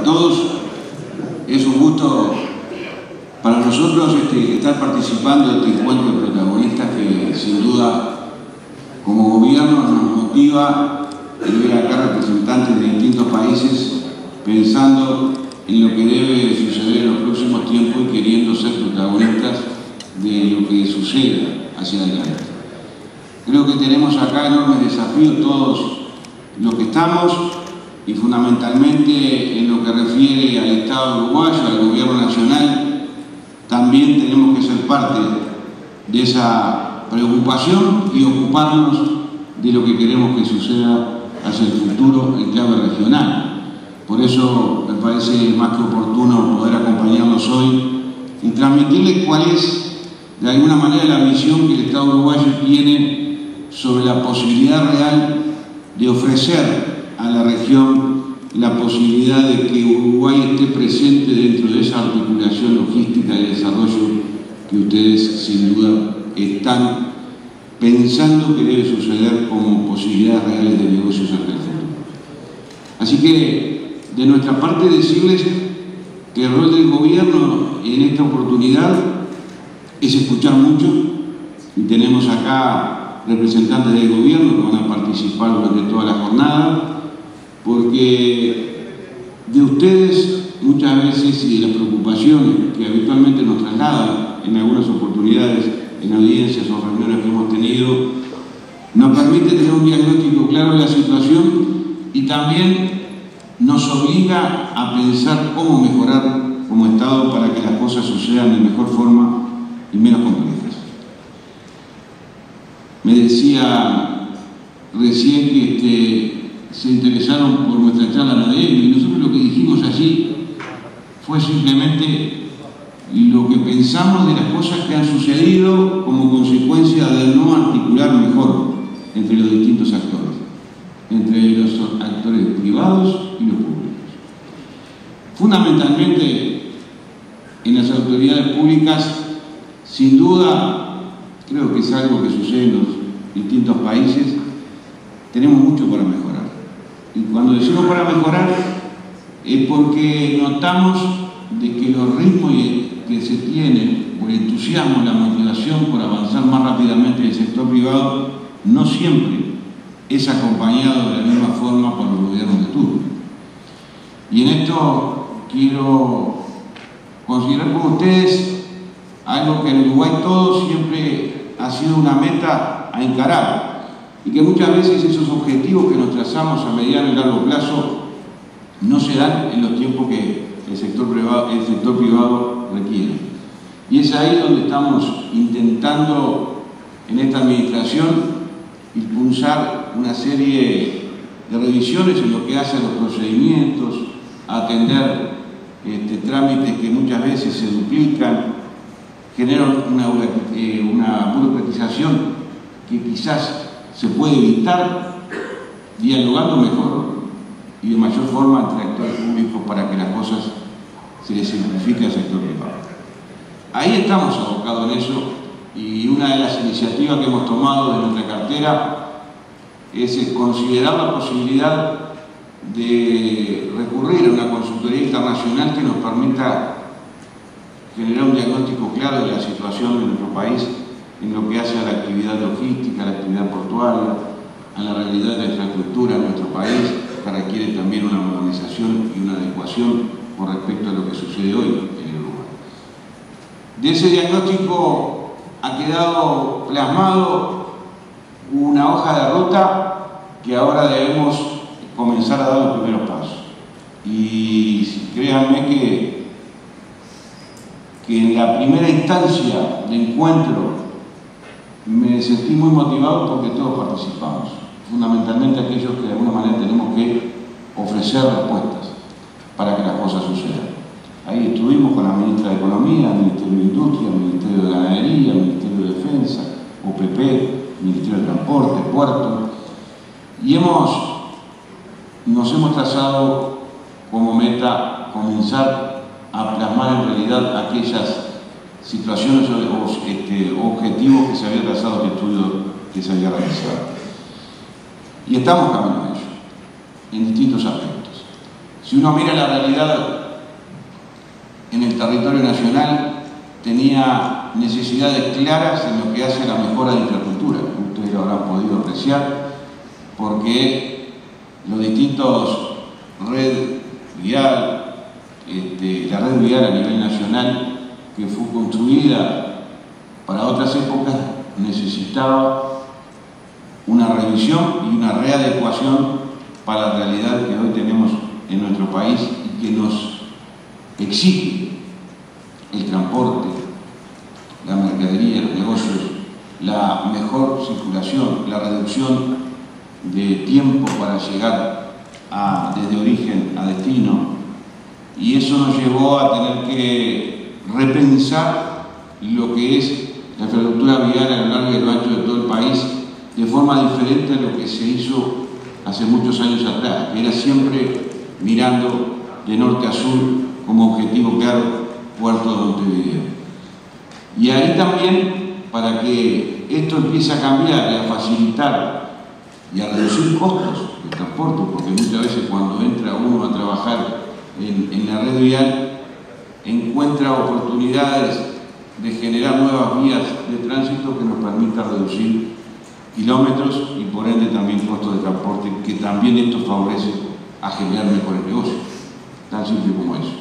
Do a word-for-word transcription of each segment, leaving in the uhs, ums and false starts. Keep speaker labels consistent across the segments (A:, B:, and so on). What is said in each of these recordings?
A: todos. Es un gusto para nosotros este, estar participando de este encuentro de protagonistas que sin duda como gobierno nos motiva el ver acá representantes de distintos países pensando en lo que debe suceder en los próximos tiempos y queriendo ser protagonistas de lo que suceda hacia adelante. Creo que tenemos acá enormes desafíos todos los que estamos y fundamentalmente en lo que refiere al Estado uruguayo, al gobierno nacional, también tenemos que ser parte de esa preocupación y ocuparnos de lo que queremos que suceda hacia el futuro en clave regional. Por eso me parece más que oportuno poder acompañarlos hoy y transmitirles cuál es de alguna manera la visión que el Estado uruguayo tiene sobre la posibilidad real de ofrecer a la región la posibilidad de que Uruguay esté presente dentro de esa articulación logística y desarrollo que ustedes sin duda están pensando que debe suceder como posibilidades reales de negocios hasta el futuro. Así que de nuestra parte decirles que el rol del gobierno en esta oportunidad es escuchar mucho y tenemos acá representantes del gobierno que van a participar durante toda la jornada, porque de ustedes muchas veces y de las preocupaciones que habitualmente nos trasladan en algunas oportunidades, en audiencias o reuniones que hemos tenido, nos permite tener un diagnóstico claro de la situación y también nos obliga a pensar cómo mejorar como Estado para que las cosas sucedan de mejor forma y menos complejas. Me decía recién que este, se interesaron por nuestra charla en A D M y nosotros lo que dijimos allí fue simplemente lo que pensamos de las cosas que han sucedido como consecuencia de no articular mejor entre los distintos actores, entre los actores privados y los públicos. Fundamentalmente en las autoridades públicas, sin duda, creo que es algo que sucede en los distintos países, tenemos mucho para mejorar. Y cuando decimos para mejorar, es porque notamos de que los ritmos que se tienen, o el entusiasmo, la motivación por avanzar más rápidamente en el sector privado, no siempre es acompañado de la misma forma por los gobiernos de turno. Y en esto quiero considerar con ustedes algo que en Uruguay todo siempre ha sido una meta a encarar y que muchas veces esos objetivos que nos trazamos a mediano y largo plazo no se dan en los tiempos que el sector privado, el sector privado requiere. Y es ahí donde estamos intentando en esta administración impulsar una serie de revisiones en lo que hace a los procedimientos, a atender este, trámites que muchas veces se duplican, generan una, eh, una burocratización que quizás se puede evitar dialogando mejor y de mayor forma entre actores públicos para que las cosas se les simplifique al sector privado. Ahí estamos abocados en eso y una de las iniciativas que hemos tomado de nuestra cartera es considerar la posibilidad de recurrir a una consultoría internacional que nos permita generar un diagnóstico claro de la situación de nuestro país en lo que hace a la actividad logística, a la actividad portuaria, a la realidad de la infraestructura en nuestro país, que requiere también una modernización y una adecuación con respecto a lo que sucede hoy en el Uruguay. De ese diagnóstico ha quedado plasmado una hoja de ruta que ahora debemos comenzar a dar los primeros pasos. Y créanme que, que en la primera instancia de encuentro me sentí muy motivado porque todos participamos, fundamentalmente aquellos que de alguna manera tenemos que ofrecer respuestas para que las cosas sucedan. Ahí estuvimos con la ministra de Economía, el Ministerio de Industria, el Ministerio de Ganadería, el Ministerio de Defensa, O P P, el Ministerio de Transporte, Puerto, y hemos, nos hemos trazado como meta comenzar a plasmar en realidad aquellas situaciones o este, objetivos que se había trazado el estudio que se había realizado. Y estamos camino a ello, en distintos aspectos. Si uno mira la realidad en el territorio nacional, tenía necesidades claras en lo que hace a la mejora de infraestructura. Ustedes lo habrán podido apreciar, porque los distintos red vial, este, la red vial a nivel nacional, que fue construida para otras épocas, necesitaba una revisión y una readecuación para la realidad que hoy tenemos en nuestro país y que nos exige el transporte, la mercadería, los negocios, la mejor circulación, la reducción de tiempo para llegar a, desde origen a destino, y eso nos llevó a tener que repensar lo que es la infraestructura vial a lo largo y a lo ancho de todo el país de forma diferente a lo que se hizo hace muchos años atrás, que era siempre mirando de norte a sur como objetivo claro Puerto de Montevideo. Y ahí también, para que esto empiece a cambiar y a facilitar y a reducir costos del transporte, porque muchas veces cuando entra uno a trabajar en, en la red vial, encuentra oportunidades de generar nuevas vías de tránsito que nos permitan reducir kilómetros y por ende también costos de transporte, que también esto favorece a generar mejores negocios, tan simple como eso.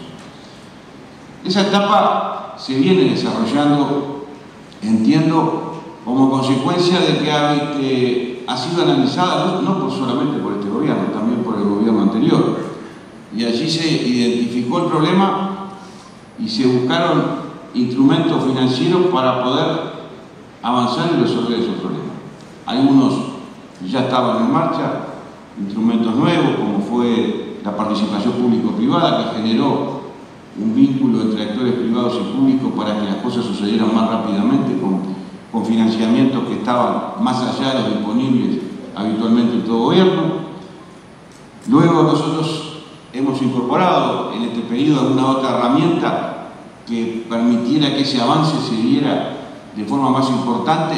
A: Esa etapa se viene desarrollando, entiendo, como consecuencia de que ha, este, ha sido analizada no, no por solamente por este gobierno, también por el gobierno anterior, y allí se identificó el problema y se buscaron instrumentos financieros para poder avanzar y resolver esos problemas. Algunos ya estaban en marcha, instrumentos nuevos, como fue la participación público-privada, que generó un vínculo entre actores privados y públicos para que las cosas sucedieran más rápidamente, con, con financiamientos que estaban más allá de los disponibles habitualmente en todo gobierno. Luego nosotros hemos incorporado en este periodo alguna otra herramienta que permitiera que ese avance se diera de forma más importante,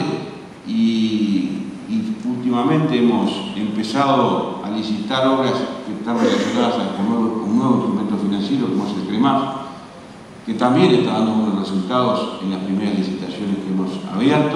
A: y, y últimamente hemos empezado a licitar obras que están relacionadas a un nuevo, un nuevo instrumento financiero como es el CREMAF, que también está dando buenos resultados en las primeras licitaciones que hemos abierto,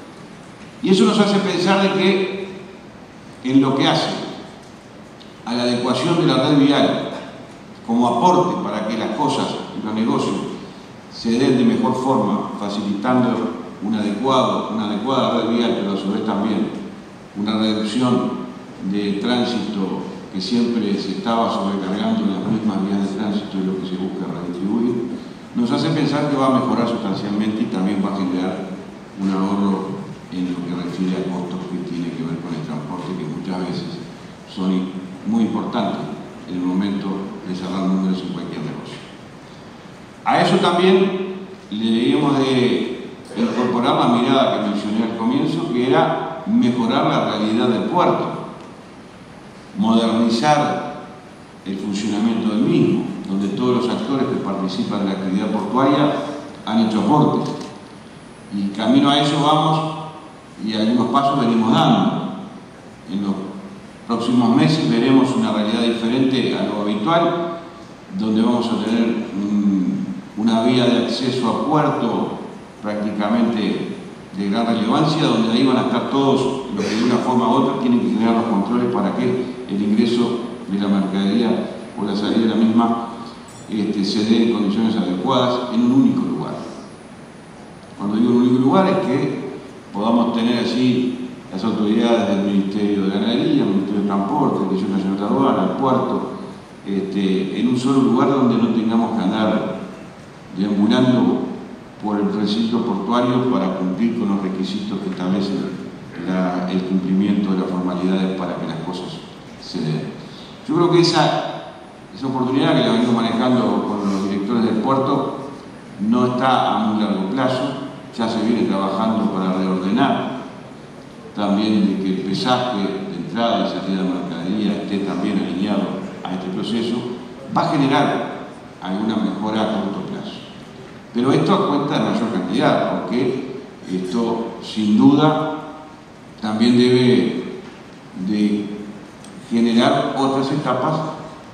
A: y eso nos hace pensar de que en lo que hace a la adecuación de la red vial como aporte para que las cosas y los negocios se den de mejor forma, facilitando un adecuado, una adecuada red vial, pero a su vez también una reducción de tránsito que siempre se estaba sobrecargando en las mismas vías de tránsito y lo que se busca redistribuir, nos hace pensar que va a mejorar sustancialmente y también va a generar un ahorro en lo que refiere a costos que tiene que ver con el transporte, que muchas veces son muy importantes en el momento de cerrar números en cualquier negocio. A eso también le debíamos de incorporar la mirada que mencioné al comienzo, que era mejorar la realidad del puerto, modernizar el funcionamiento del mismo, donde todos los actores que participan en la actividad portuaria han hecho aportes. Y camino a eso vamos, y algunos pasos venimos dando. En los próximos meses veremos una realidad diferente a lo habitual, donde vamos a tener un, una vía de acceso a puerto prácticamente de gran relevancia, donde ahí van a estar todos los que de una forma u otra tienen que generar los controles para que el ingreso de la mercadería o la salida de la misma este, se dé en condiciones adecuadas en un único lugar. Cuando digo un único lugar es que podamos tener allí las autoridades del Ministerio de Ganadería, el Ministerio de Transporte, la Dirección Nacional de Aduana, el puerto, este, en un solo lugar donde no tengamos que andar deambulando por el recinto portuario para cumplir con los requisitos que establecen la, el cumplimiento de las formalidades para que las cosas se den. Yo creo que esa, esa oportunidad que la venimos manejando con los directores del puerto no está a muy largo plazo, ya se viene trabajando para reordenar también de que el pesaje de entrada y salida de mercadería esté también alineado a este proceso, va a generar alguna mejora a corto plazo. Pero esto a cuenta de mayor cantidad, porque esto sin duda también debe de generar otras etapas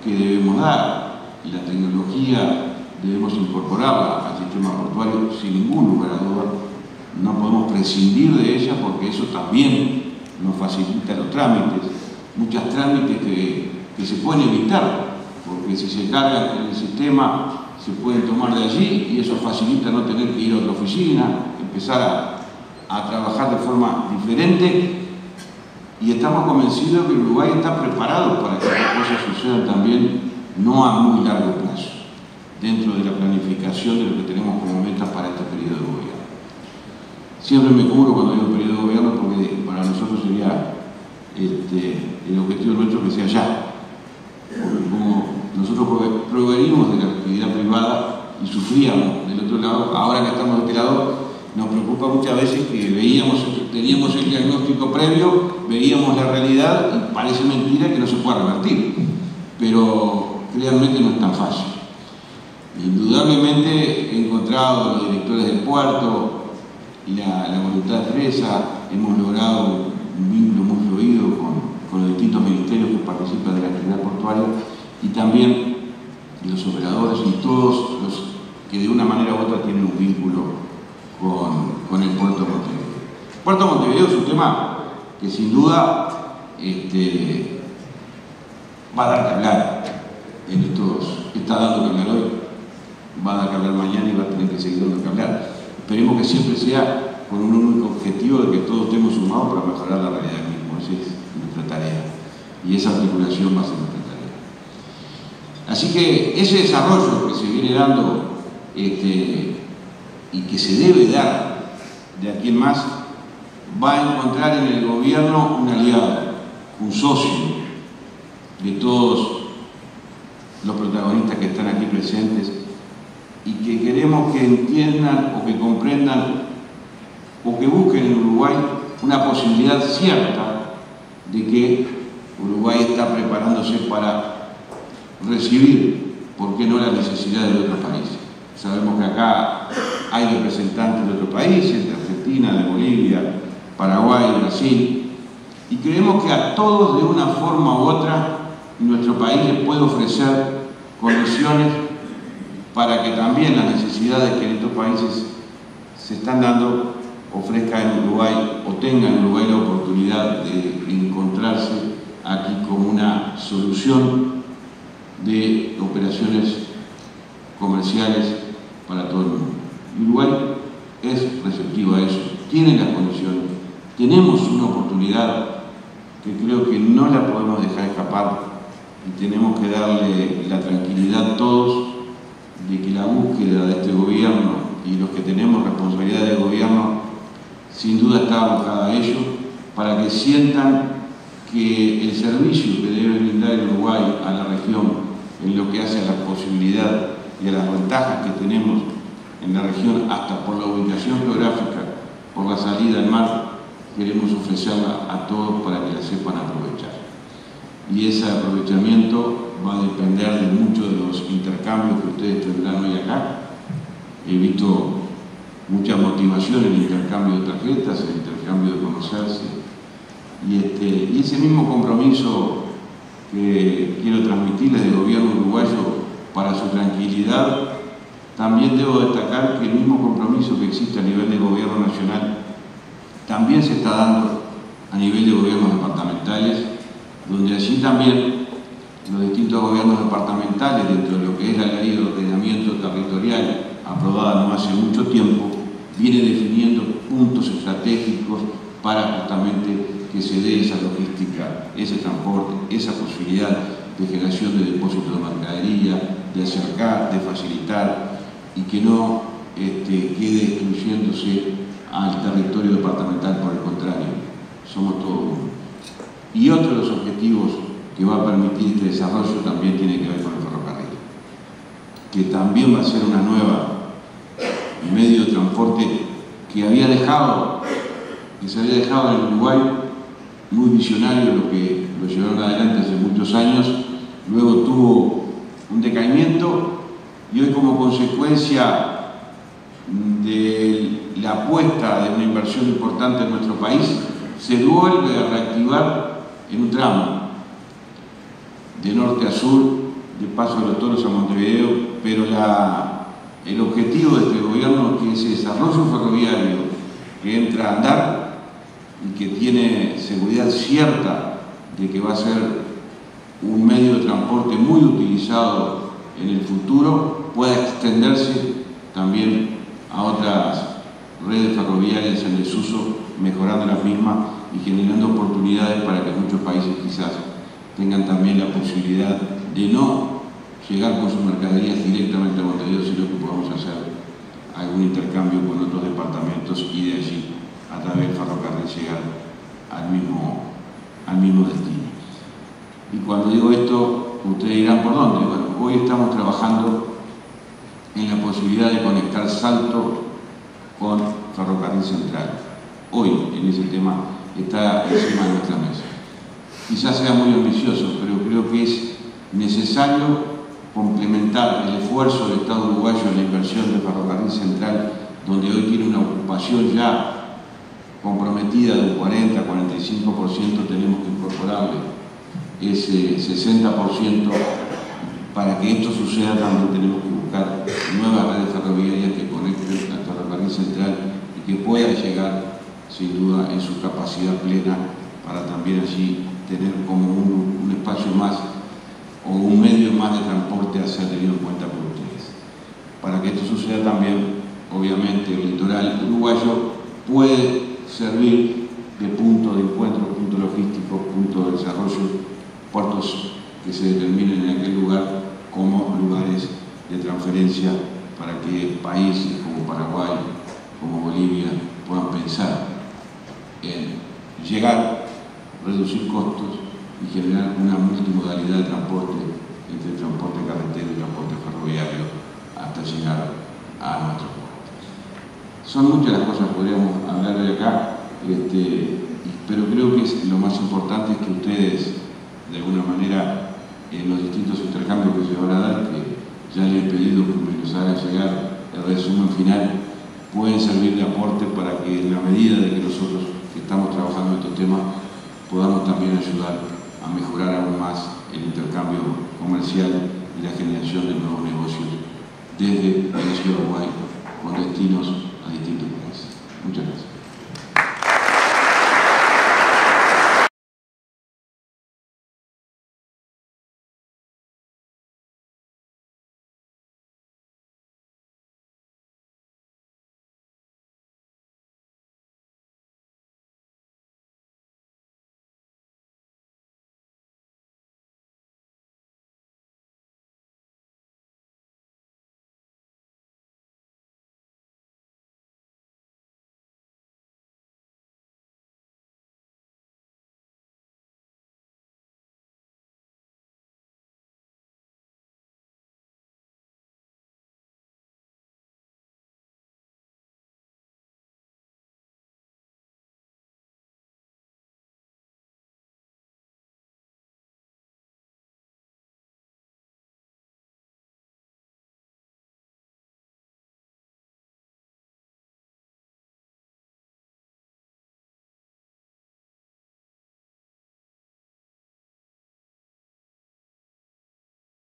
A: que debemos dar. Y la tecnología debemos incorporarla al sistema portuario sin ningún lugar a duda. No podemos prescindir de ella porque eso también nos facilita los trámites. Muchos trámites que, que se pueden evitar, porque si se cargan en el sistema se pueden tomar de allí y eso facilita no tener que ir a otra oficina, empezar a, a trabajar de forma diferente. Y estamos convencidos que Uruguay está preparado para que estas cosas sucedan también, no a muy largo plazo, dentro de la planificación de lo que tenemos como metas para este periodo de gobierno. Siempre me cubro cuando digo periodo de gobierno porque para nosotros sería este, el objetivo nuestro que sea ya. Porque como nosotros provenimos de la actividad privada y sufríamos del otro lado, ahora que estamos de este lado, nos preocupa muchas veces que veíamos, teníamos el diagnóstico previo, veíamos la realidad y parece mentira que no se pueda revertir. Pero créanme que no es tan fácil. Indudablemente he encontrado a los directores del puerto y la, la voluntad expresa, hemos logrado un vínculo muy fluido con, con los distintos ministerios que participan de la actividad portuaria y también los operadores y todos los que de una manera u otra tienen un vínculo con, con el puerto de Montevideo. El puerto de Montevideo es un tema que sin duda este, va a dar que hablar en estos, está dando que hablar hoy, va a dar que hablar mañana y va a tener que seguir dando que hablar. Esperemos que siempre sea con un único objetivo de que todos estemos sumados para mejorar la realidad misma. Esa es nuestra tarea y esa articulación va a ser nuestra tarea. Así que ese desarrollo que se viene dando este, y que se debe dar de aquí en más va a encontrar en el gobierno un aliado, un socio de todos los protagonistas que están aquí presentes y que queremos que entiendan o que comprendan o que busquen en Uruguay una posibilidad cierta de que Uruguay está preparándose para recibir, ¿por qué no?, las necesidades de otros países. Sabemos que acá hay representantes de otros países, de Argentina, de Bolivia, Paraguay, Brasil, y creemos que a todos de una forma u otra nuestro país les puede ofrecer condiciones para que también las necesidades que en estos países se están dando ofrezca en Uruguay o tenga en Uruguay la oportunidad de encontrarse aquí como una solución de operaciones comerciales para todo el mundo. Uruguay es receptivo a eso, tiene las condiciones, tenemos una oportunidad que creo que no la podemos dejar escapar y tenemos que darle la tranquilidad a todos de que la búsqueda de este gobierno y los que tenemos responsabilidad de gobierno sin duda está abocada a ello para que sientan que el servicio que debe brindar el Uruguay a la región en lo que hace a la posibilidad y a las ventajas que tenemos en la región hasta por la ubicación geográfica, por la salida al mar, queremos ofrecerla a todos para que la sepan aprovechar. Y ese aprovechamiento va a depender de muchos de los intercambios que ustedes tendrán hoy acá. He visto mucha motivación en el intercambio de tarjetas, en el intercambio de conocerse. Y, este, y ese mismo compromiso que quiero transmitirles del gobierno uruguayo para su tranquilidad, también debo destacar que el mismo compromiso que existe a nivel del gobierno nacional también se está dando a nivel de gobiernos departamentales, donde allí también los distintos gobiernos departamentales, dentro de lo que es la ley de ordenamiento territorial aprobada no hace mucho tiempo, viene definiendo puntos estratégicos para justamente que se dé esa logística, ese transporte, esa posibilidad de generación de depósitos de mercadería, de acercar, de facilitar y que no este, quede excluyéndose al territorio departamental, por el contrario, somos todos uno. Y otro de los objetivos que va a permitir este desarrollo también tiene que ver con el ferrocarril, que también va a ser una nueva medio de transporte que había dejado, que se había dejado en Uruguay, muy visionario, lo que lo llevaron adelante hace muchos años, luego tuvo un decaimiento y hoy, como consecuencia de la apuesta de una inversión importante en nuestro país, se vuelve a reactivar en un tramo de norte a sur de paso de los toros a Montevideo, pero la, el objetivo de este gobierno, que ese desarrollo ferroviario que entra a andar y que tiene seguridad cierta de que va a ser un medio de transporte muy utilizado en el futuro, pueda extenderse también a otras redes ferroviarias en desuso, mejorando las mismas y generando oportunidades para que muchos países quizás tengan también la posibilidad de no llegar con sus mercaderías directamente a Montevideo, sino que podamos hacer algún intercambio con otros departamentos y de allí, a través del ferrocarril, llegar al mismo, al mismo destino. Y cuando digo esto, ustedes dirán, ¿por dónde? Bueno, hoy estamos trabajando en la posibilidad de conectar Salto con Ferrocarril Central. Hoy, en ese tema, está encima de nuestra mesa. Quizás sea muy ambicioso, pero creo que es necesario complementar el esfuerzo del Estado uruguayo en la inversión del Ferrocarril Central, donde hoy tiene una ocupación ya comprometida del cuarenta a cuarenta y cinco por ciento, tenemos que incorporarle ese sesenta por ciento. Para que esto suceda también tenemos que buscar nuevas redes ferroviarias que conecten al Ferrocarril Central y que puedan llegar, sin duda, en su capacidad plena, para también allí tener como un, un espacio más o un medio más de transporte a ser tenido en cuenta por ustedes. Para que esto suceda también, obviamente, el litoral uruguayo puede servir de punto de encuentro, punto logístico, punto de desarrollo, puertos que se determinen en aquel lugar como lugares de transferencia para que países como Paraguay, como Bolivia, puedan pensar en llegar, reducir costos y generar una multimodalidad de transporte entre transporte carretero y transporte ferroviario hasta llegar a nuestros puertos. Son muchas las cosas que podríamos hablar de acá, este, pero creo que es, lo más importante es que ustedes, de alguna manera, en los distintos intercambios que se van a dar, que ya les he pedido que me los hagan llegar el resumen final, pueden servir de aporte para que, en la medida de que nosotros que estamos trabajando en estos temas, podamos también ayudar a mejorar aún más el intercambio comercial y la generación de nuevos negocios desde la ciudad de Uruguay con destinos a distintos países. Muchas gracias.